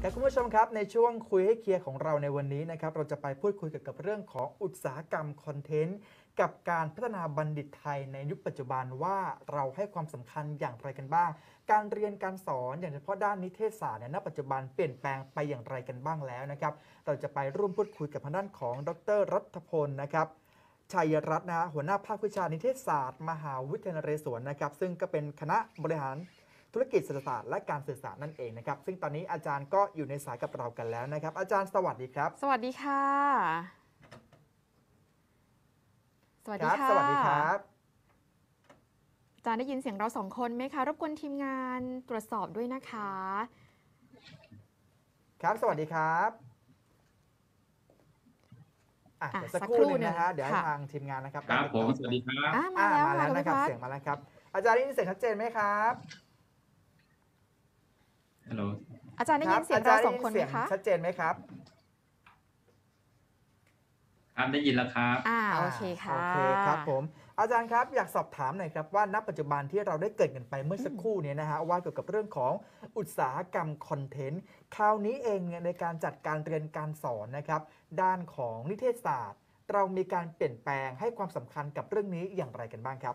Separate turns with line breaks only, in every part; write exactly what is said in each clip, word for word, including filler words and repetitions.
ครับคุณผู้ชมครับในช่วงคุยให้เคลียร์ของเราในวันนี้นะครับเราจะไปพูดคุยเกี่ยวกับเรื่องของอุตสาหกรรมคอนเทนต์กับการพัฒนาบัณฑิตไทยในยุคปัจจุบันว่าเราให้ความสำคัญอย่างไรกันบ้างการเรียนการสอนอย่างเฉพาะด้านนิเทศศาสตร์ในณปัจจุบันเปลี่ยนแปลงไปอย่างไรกันบ้างแล้วนะครับเราจะไปร่วมพูดคุยกับทางด้านของดรรัฐพลนะครับชัยรัตน์นะหัวหน้าภาควิชานิเทศศาสตร์มหาวิทยาลัยนเรศวรนะครับซึ่งก็เป็นคณะบริหารธุรกิจเศรษฐศาสตร์และการสื่อสารนั่นเองนะครับซึ่งตอนนี้อาจารย์ก็อยู่ในสายกับเรากันแล้วนะครับอาจารย์สวัสดีครับ
สวัสดีค่ะสวัสดีค่ะ
สวัสดีครับ
อาจารย์ได้ยินเสียงเราสองคนไหมคะรบกวนทีมงานตรวจสอบด้วยนะคะ
ครับสวัสดีครับอ่ะเดี๋ยวสักครู่หนึ่งนะฮะเดี๋ยวให้ทางทีมงานนะครับ
ครับผมสวัสดีครับ
มาแล้ว
มาแล้ว
ค่ะ
นะครับเสียงมาแล้วครับอาจารย์ได้ยินเสียงชัดเจนไหมครับ
ฮัลโหล
อาจารย์ได้ยินเสียงเราสองคนไหมคะ
ชัดเจนไหมครับ
ครับได้ยินแล้วครับ
อ่าโอเคค่ะ
โอเคครับผมอาจารย์ครับอยากสอบถามหน่อยครับว่าณปัจจุบันที่เราได้เกิดกันไปเมื่อสักครู่นี้นะฮะว่าเกี่ยวกับเรื่องของอุตสาหกรรมคอนเทนต์คราวนี้เองเนี่ยในการจัดการเรียนการสอนนะครับด้านของนิเทศศาสตร์เรามีการเปลี่ยนแปลงให้ความสำคัญกับเรื่องนี้อย่างไรกันบ้างครับ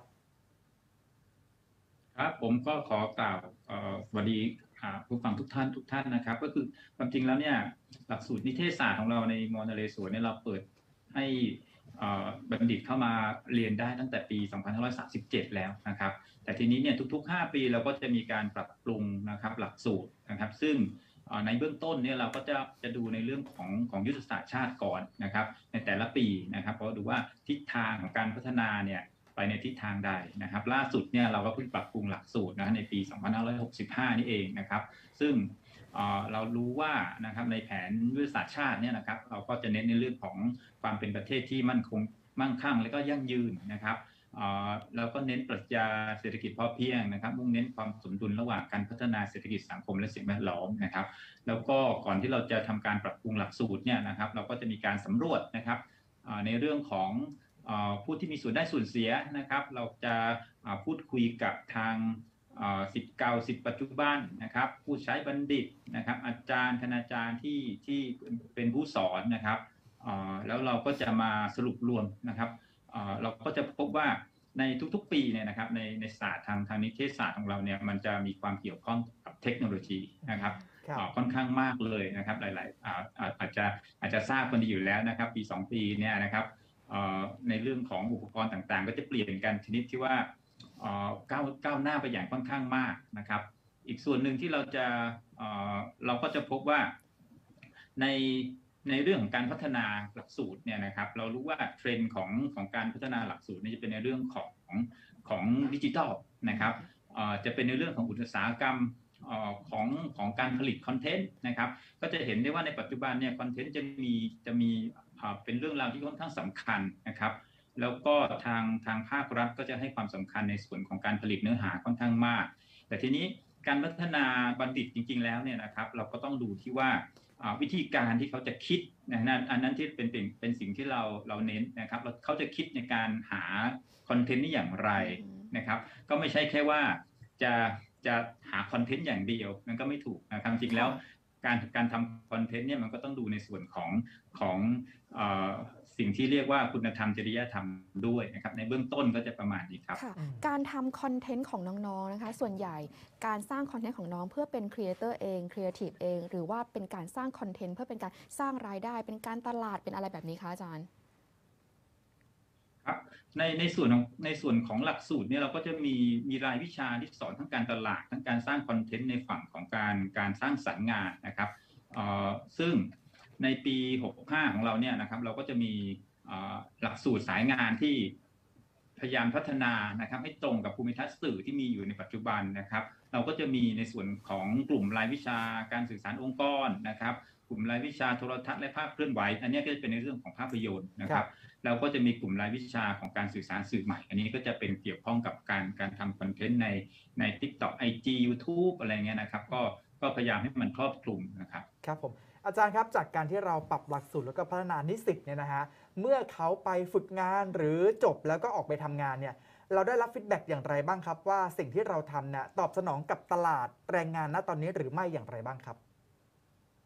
ครับผมก็ขอกล่าวสวัสดีผู้ฟังทุกท่านทุกท่านนะครับก็คือความจริงแล้วเนี่ยหลักสูตรนิเทศศาสตร์ของเราในมอญนเรศวรเนี่ยเราเปิดให้บัณฑิตเข้ามาเรียนได้ตั้งแต่ปีสองพันห้าร้อยสามสิบเจ็ดแล้วนะครับแต่ทีนี้เนี่ยทุกๆห้าปีเราก็จะมีการปรับปรุงนะครับหลักสูตรนะครับซึ่งในเบื้องต้นเนี่ยเราก็จะจะดูในเรื่องของของยุทธศาสตร์ชาติก่อนนะครับในแต่ละปีนะครับเพราะดูว่าทิศทางของการพัฒนาเนี่ยไปในทิศทางใดนะครับล่าสุดเนี่ยเราก็เพิ่งปรับปรุงหลักสูตรนะในปีสองพันห้าร้อยหกสิบห้านี่เองนะครับซึ่งเรารู้ว่านะครับในแผนยุทธศาสตร์ชาติเนี่ยนะครับเราก็จะเน้นในเรื่องของความเป็นประเทศที่มั่นคงมั่งคั่งและก็ยั่งยืนนะครับเราก็เน้นปรัชญาเศรษฐกิจพอเพียงนะครับมุ่งเน้นความสมดุลระหว่างการพัฒนาเศรษฐกิจสังคมและสิ่งแวดล้อมนะครับแล้วก็ก่อนที่เราจะทำการปรับปรุงหลักสูตรเนี่ยนะครับเราก็จะมีการสำรวจนะครับในเรื่องของผู้ที่มีส่วนได้ส่วนเสียนะครับเราจะพูดคุยกับทางศิษย์เก่าศิษย์ปัจจุบันนะครับผู้ใช้บัณฑิตนะครับอาจารย์คณาจารย์ที่ที่เป็นผู้สอนนะครับแล้วเราก็จะมาสรุปรวมนะครับเราก็จะพบว่าในทุกๆปีเนี่ยนะครับในในศาสตร์ทางทางนิเทศศาสตร์ของเราเนี่ยมันจะมีความเกี่ยวข้องกับเทคโนโลยีนะครับค่อนข้างมากเลยนะครับหลายๆอาจจะอาจจะทราบกันดีอยู่แล้วนะครับปีสองปีเนี่ยนะครับในเรื่องของอุปกรณ์ต่างๆก็จะเปลี่ยนกันชนิดที่ว่าก้าวก้าวหน้าไปอย่างค่อนข้างมากนะครับอีกส่วนหนึ่งที่เราจะเราก็จะพบว่าในในเรื่องของการพัฒนาหลักสูตรเนี่ยนะครับเรารู้ว่าเทรนด์ของของการพัฒนาหลักสูตรนี่จะเป็นในเรื่องของของดิจิทัลนะครับจะเป็นในเรื่องของอุตสาหกรรมของของการผลิตคอนเทนต์นะครับก็จะเห็นได้ว่าในปัจจุบันเนี่ยคอนเทนต์จะมีจะมีเป็นเรื่องราวที่ค่อนข้างสำคัญนะครับแล้วก็ทางทางภาครัฐก็จะให้ความสำคัญในส่วนของการผลิตเนื้อหาค่อนข้างมากแต่ทีนี้การพัฒนาบัณฑิตจริงๆแล้วเนี่ยนะครับเราก็ต้องดูที่ว่าวิธีการที่เขาจะคิดนะนั่นอันนั้นที่เป็นเป็นเป็นสิ่งที่เราเราเน้นนะครับเขาจะคิดในการหาคอนเทนต์นี้อย่างไรนะครับก็ไม่ใช่แค่ว่าจะจะหาคอนเทนต์อย่างเดียวนั่นก็ไม่ถูกนะครับจริงแล้วการการทำคอนเทนต์เนี่ยมันก็ต้องดูในส่วนของของสิ่งที่เรียกว่าคุณธรรมจริยธรรมด้วยนะครับในเบื้องต้นก็จะประมาณนี้ครับ
การทำคอนเทนต์ของน้องๆนะคะส่วนใหญ่การสร้างคอนเทนต์ของน้องเพื่อเป็นครีเอเตอร์เองครีเอทีฟเองหรือว่าเป็นการสร้างคอนเทนต์เพื่อเป็นการสร้างรายได้เป็นการตลาดเป็นอะไรแบบนี้คะอาจารย์
ครับในในส่วนของในส่วนของหลักสูตรเนี่ยเราก็จะมีมีรายวิชาที่สอนทั้งการตลาดทั้งการสร้างคอนเทนต์ในฝั่งของการการสร้างสรรค์งานนะครับซึ่งในปีหกสิบห้าของเราเนี่ยนะครับเราก็จะมีหลักสูตรสายงานที่พยายามพัฒนานะครับให้ตรงกับภูมิทัศน์สื่อที่มีอยู่ในปัจจุบันนะครับเราก็จะมีในส่วนของกลุ่มรายวิชาการสื่อสารองค์กรนะครับกลุ่มรายวิชาโทรทัศน์และภาพเคลื่อนไหวอันนี้ก็จะเป็นในเรื่องของภาพยนตร์นะครับเราก็จะมีกลุ่มรายวิชาของการสื่อสารสื่อใหม่อันนี้ก็จะเป็นเกี่ยวข้องกับการการทำคอนเทนต์ในใน TikTok ไอ จี YouTube อะไรเงี้ยนะครับก็ก็พยายามให้มันครอบคลุมนะครับ
ครับผมอาจารย์ครับจากการที่เราปรับหลักสูตรแล้วก็พัฒนานิสิตเนี่ยนะฮะเมื่อเขาไปฝึกงานหรือจบแล้วก็ออกไปทำงานเนี่ยเราได้รับฟีดแบ็กอย่างไรบ้างครับว่าสิ่งที่เราทำเนี่ยตอบสนองกับตลาดแรงงานณตอนนี้หรือไม่อย่างไรบ้างครับ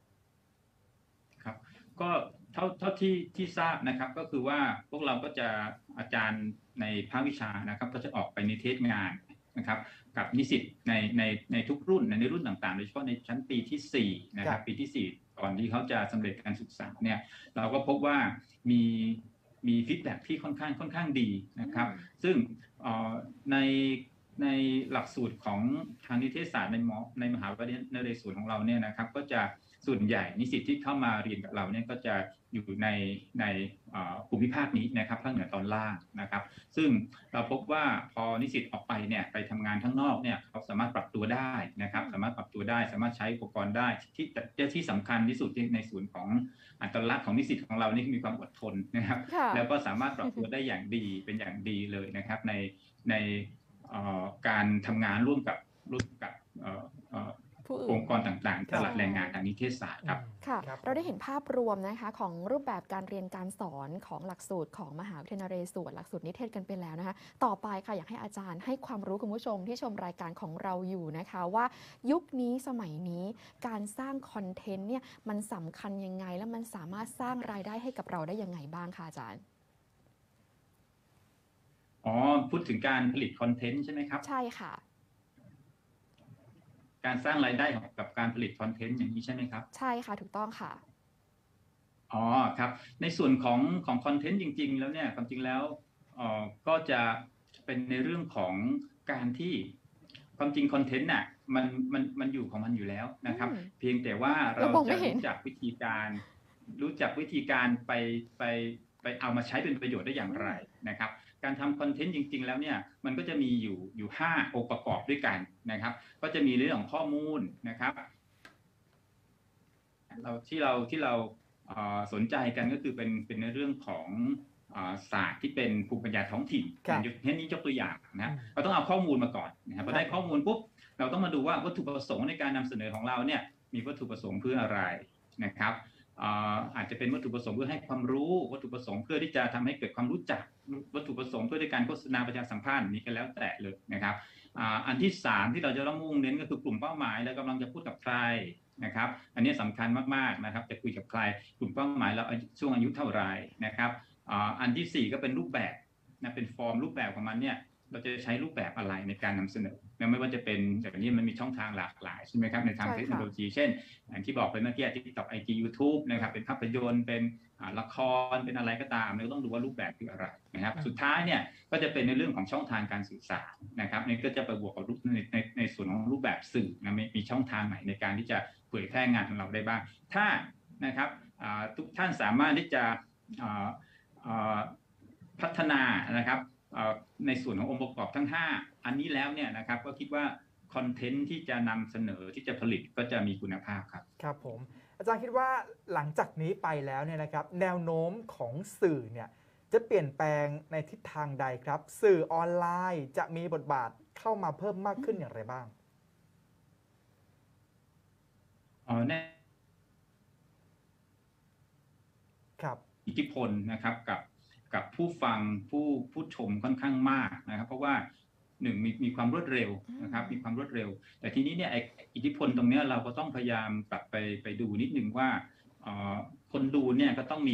ครับก็เท่าเท่าที่ที่ทราบนะครับก็คือว่าพวกเราก็จะอาจารย์ในภาควิชานะครับก็จะออกไปนิเทศงานนะครับกับนิสิตในในในทุกรุ่นในรุ่นต่างๆโดยเฉพาะในชั้นปีที่สี่นะค
ครั
รับบ ปีที่สี่ก่อนที่เขาจะสำเร็จการศึกษาเนี่ยเราก็พบว่ามีมีฟีดแบ็ที่ค่อนข้างค่อนข้างดีนะครับซึ่งเอ่อในในหลักสูตรของทางนิเทศศาสตร์ในมในมหาวิทยาลัยนเรศวรของเราเนี่ยนะครับก็จะส่วนใหญ่นิสิตที่เข้ามาเรียนกับเราเนี่ยก็จะอยู่ในในภูมิภาคนี้นะครับภาคเหนือตอนล่างนะครับซึ่งเราพบว่าพอนิสิตออกไปเนี่ยไปทำงานข้างนอกเนี่ยเขาสามารถปรับตัวได้นะครับสามารถปรับตัวได้สามารถใช้อุปกรณ์ได้ที่ที่สำคัญที่สุดในส่วนของอัตลักษณ์ของนิสิตของเรานี่มีความอดทนนะครับแล้วก็สามารถปรับตัวได้อย่างดีเป็นอย่างดีเลยนะครับในในการทำงานร่วมกับร่วมกับองค์กรต่างๆตลาดแรงงานทางนิเทศศาสตร์ครับ
ค่ะเราได้เห็นภาพรวมนะคะของรูปแบบการเรียนการสอนของหลักสูตรของมหาวิทยาลัยนเรศวรหลักสูตรนิเทศกันไปแล้วนะคะต่อไปค่ะอยากให้อาจารย์ให้ความรู้คุณผู้ชมที่ชมรายการของเราอยู่นะคะว่ายุคนี้สมัยนี้การสร้างคอนเทนต์เนี่ยมันสำคัญยังไงและมันสามารถสร้างรายได้ให้กับเราได้ยังไงบ้างคะอาจารย์
อ๋อพูดถึงการผลิตคอนเทนต์ใช่ไหมครับ
ใช่ค่ะ
การสร้างรายได้กับการผลิตคอนเทนต์อย่างนี้ใช่ไหมครับ
ใช่ค่ะถูกต้องค่ะ
อ๋อครับในส่วนของของคอนเทนต์จริงๆแล้วเนี่ยความจริงแล้วเอ่อก็จะเป็นในเรื่องของการที่ความจริงคอนเทนต์น่ะมันมันมันอยู่ของมันอยู่แล้วนะครับเพียงแต่ว่าเราจะรู้จักวิธีการรู้จักวิธีการไปไปไปเอามาใช้เป็นประโยชน์ได้อย่างไรนะครับการทำคอนเทนต์จริงๆแล้วเนี่ยมันก็จะมีอยู่อยู่ห้าองค์ประกอบด้วยกันนะครับก็จะมีเรื่องของข้อมูลนะครับเราที่เราที่เราสนใจกันก็คือเป็นเป็นในเรื่องของศาสตร์ที่เป็นภูมิปัญญาท้องถิ่นเช่นนี้ยกตัวอย่างนะเราต้องเอาข้อมูลมาก่อนนะครับพอได้ข้อมูลปุ๊บเราต้องมาดูว่าวัตถุประสงค์ในการนำเสนอของเราเนี่ยมีวัตถุประสงค์เพื่ออะไรนะครับอาจจะเป็นวัตถุประสงค์เพื่อให้ความรู้วัตถุประสงค์เพื่อที่จะทำให้เกิดความรู้จักวัตถุประสงค์เพื่อในการโฆษณาประชาสัมพันธ์นี้ก็แล้วแต่เลยนะครับอันที่สามที่เราจะต้องมุ่งเน้นก็คือกลุ่มเป้าหมายเรากำลังจะพูดกับใครนะครับอันนี้สำคัญมากๆนะครับจะคุยกับใครกลุ่มเป้าหมายเราช่วงอายุเท่าไหร่นะครับอันที่สี่ก็เป็นรูปแบบนะเป็นฟอร์มรูปแบบของมันเนี่ยเราจะใช้รูปแบบอะไรในการนำเสนอไม่ว่าจะเป็นแบบนี้มันมีช่องทางหลากหลายใช่ไหมครับในทางเทคโนโลยีเช่นอย่างที่บอกไปเมื่อกี้ TikTok ไอ จี YouTube นะครับเป็นภาพยนตร์เป็นละครเป็นอะไรก็ตามเราต้องดูว่ารูปแบบคืออะไรนะครับสุดท้ายเนี่ยก็จะเป็นในเรื่องของช่องทางการสื่อสารนะครับนี่ก็จะไปบวกกับในในในส่วนของรูปแบบสื่อนะมีช่องทางไหนในการที่จะเผยแพร่งานของเราได้บ้างถ้านะครับทุกท่านสามารถที่จะพัฒนานะครับในส่วนขององค์ประกอบทั้งห้าอันนี้แล้วเนี่ยนะครับก็คิดว่าคอนเทนต์ที่จะนำเสนอที่จะผลิตก็จะมีคุณภาพครับ
ครับผมอาจารย์คิดว่าหลังจากนี้ไปแล้วเนี่ยนะครับแนวโน้มของสื่อเนี่ยจะเปลี่ยนแปลงในทิศทางใดครับสื่อออนไลน์จะมีบทบาทเข้ามาเพิ่มมากขึ้นอย่างไรบ้าง
อ๋อแน่
ครับ
อิทธิพลนะครับกับกับผู้ฟังผู้ผู้ชมค่อนข้างมากนะครับเพราะว่าหนึ่งมีมีความรวดเร็วนะครับมีความรวดเร็วแต่ทีนี้เนี่ยอิทธิพลตรงนี้เราก็ต้องพยายามกลับไปไปดูนิดนึงว่าคนดูเนี่ยก็ต้องมี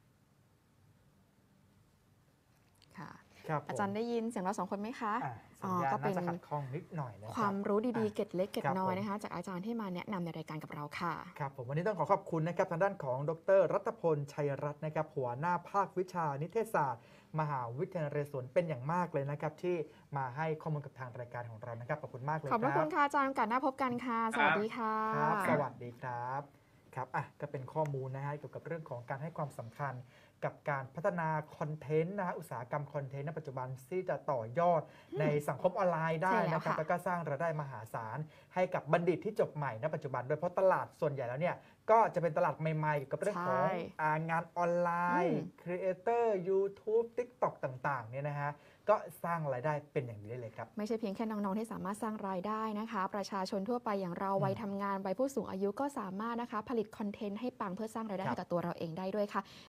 อาจารย์ได้ยินเสียงเราสองคนไหมคะ
อ๋อก็เป็นนิดหน่อยนะ
ความรู้ดีๆเกร็ดเล็กเกร็ดน้อยนะคะจากอาจารย์ที่มาแนะนำในรายการกับเราค่ะ
ครับผมวันนี้ต้องขอขอบคุณนะครับทางด้านของดร.รัตพลชัยรัตน์นะครับหัวหน้าภาควิชานิเทศศาสตร์มหาวิทยาลัยนเรศวรเป็นอย่างมากเลยนะครับที่มาให้ข้อมูลกับทางรายการของเรานะครับขอบคุณมากเลยครับ
ขอบคุณค่ะอาจารย์โอกาสหน้าพบกันค่ะสวัสดีค่ะ
ครับสวัสดีครับครับอ่ะก็เป็นข้อมูลนะฮะเกี่ยวกับเรื่องของการให้ความสำคัญกับการพัฒนาคอนเทนต์นะฮะอุตสาหกรรมคอนเทนต์ในปัจจุบันที่จะต่อยอดในสังคมออนไลน์ได้นะครับแล้วก็สร้างรายได้มหาศาลให้กับบัณฑิตที่จบใหม่ในปัจจุบันโดยเพราะตลาดส่วนใหญ่แล้วเนี่ยก็จะเป็นตลาดใหม่ๆเกี่ยวกับเรื่องของงานออนไลน์ครีเอเตอร์ YouTube TikTok ต่างๆเนี่ยนะฮะก็สร้างรายได้เป็นอย่างนี้ได้เลยครับ
ไม่ใช่เพียงแค่น้องๆที่สามารถสร้างรายได้นะคะประชาชนทั่วไปอย่างเราวัยทำงานวัยผู้สูงอายุก็สามารถนะคะผลิตคอนเทนต์ให้ปังเพื่อสร้างรายได้ให้กับตัวเราเองได้ด้วยค่ะ